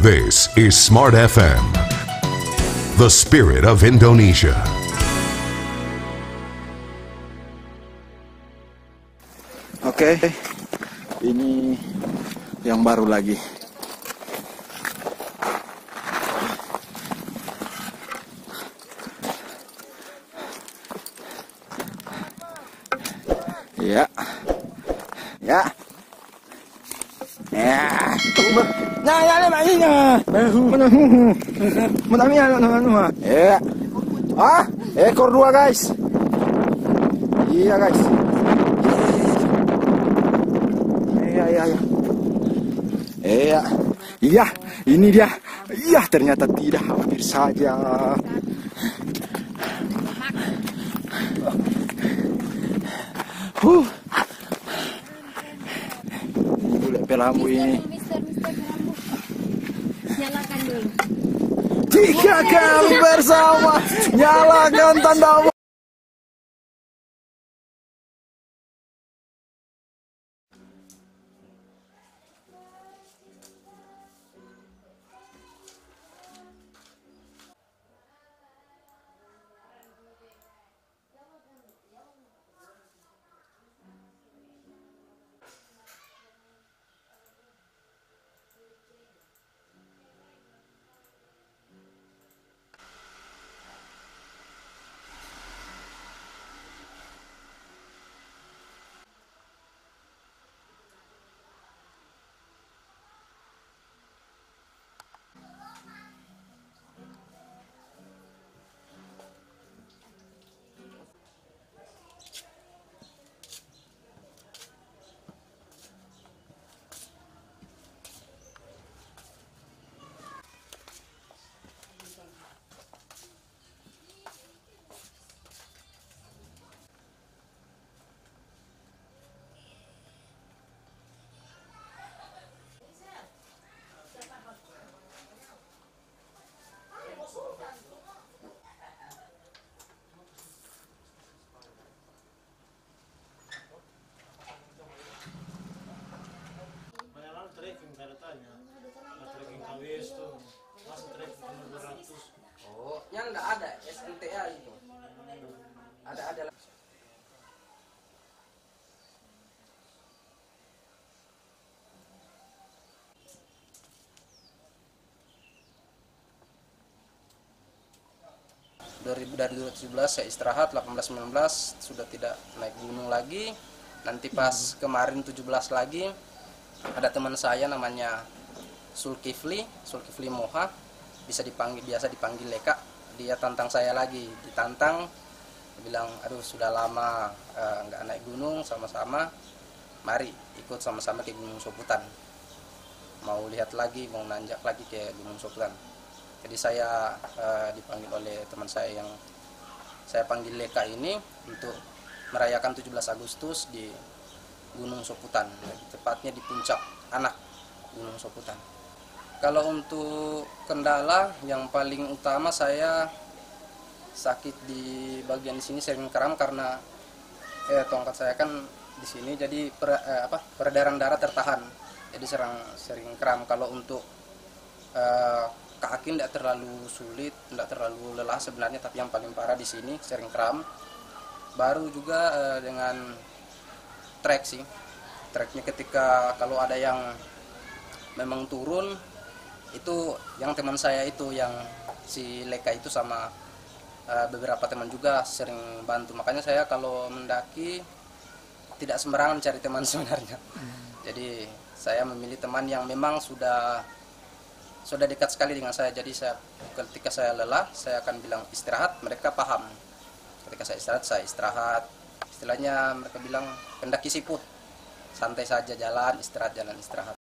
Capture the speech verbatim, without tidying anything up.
This is Smart F M, the spirit of Indonesia. Oke, ini yang baru lagi. Ya, ya, ya. Nah, ya, ya, makanya. Mana, mana, mana, mana, mana. Ya, ah, ekor dua guys. Iya guys. Iya, iya, iya. Iya, iya, ini dia. Iya, ternyata tidak, hampir saja. Huh. Bule pelamu ini. Mister, Mister Pelamu. Nyalakan dulu. Tiga kali bersama. Nyalakan tanda. Oh, yang enggak ada S L T A itu. Ada ada. Dari dari dua ribu tujuh belas saya istirahat, delapan belas sembilan belas sudah tidak naik gunung lagi. Nanti pas kemarin tujuh belas lagi ada teman saya namanya Sulkifli, Sulkifli Moha, bisa dipanggil biasa dipanggil Leka. Dia tantang saya lagi, ditantang, dia bilang, aduh sudah lama uh, nggak naik gunung sama-sama, mari ikut sama-sama ke Gunung Soputan. Mau lihat lagi, mau nanjak lagi ke Gunung Soputan. Jadi saya uh, dipanggil oleh teman saya yang saya panggil Leka ini untuk merayakan tujuh belas Agustus di Gunung Soputan, tepatnya di puncak anak Gunung Soputan. Kalau untuk kendala yang paling utama saya sakit di bagian di sini sering kram karena eh, tongkat saya kan di sini jadi per, eh, apa peredaran darah tertahan. Jadi sering sering kram. Kalau untuk eh, kaki tidak terlalu sulit, tidak terlalu lelah sebenarnya, tapi yang paling parah di sini sering kram. Baru juga eh, dengan trek sih. Treknya ketika kalau ada yang memang turun, itu yang teman saya itu yang si Leka itu sama uh, beberapa teman juga sering bantu. Makanya saya kalau mendaki tidak sembarangan cari teman sebenarnya. Hmm. Jadi saya memilih teman yang memang sudah sudah dekat sekali dengan saya. Jadi saya ketika saya lelah saya akan bilang istirahat, mereka paham. Ketika saya istirahat saya istirahat. Istilahnya mereka bilang pendaki siput, santai saja jalan istirahat jalan istirahat.